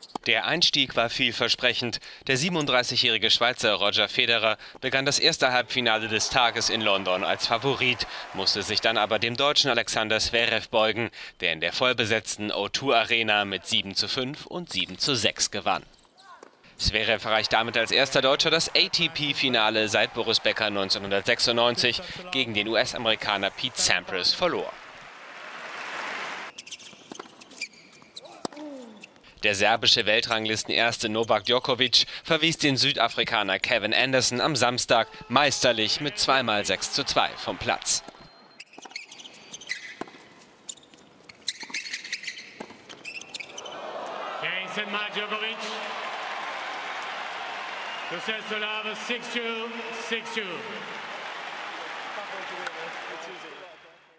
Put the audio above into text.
Der Einstieg war vielversprechend. Der 37-jährige Schweizer Roger Federer begann das erste Halbfinale des Tages in London als Favorit, musste sich dann aber dem Deutschen Alexander Zverev beugen, der in der vollbesetzten O2 Arena mit 7:5 und 7:6 gewann. Zverev erreicht damit als erster Deutscher das ATP-Finale seit Boris Becker 1996 gegen den US-Amerikaner Pete Sampras verlor. Der serbische Weltranglistenerste Novak Djokovic verwies den Südafrikaner Kevin Anderson am Samstag meisterlich mit 2x6:2 vom Platz. Novak Djokovic to set Solava 6-2, 6-2.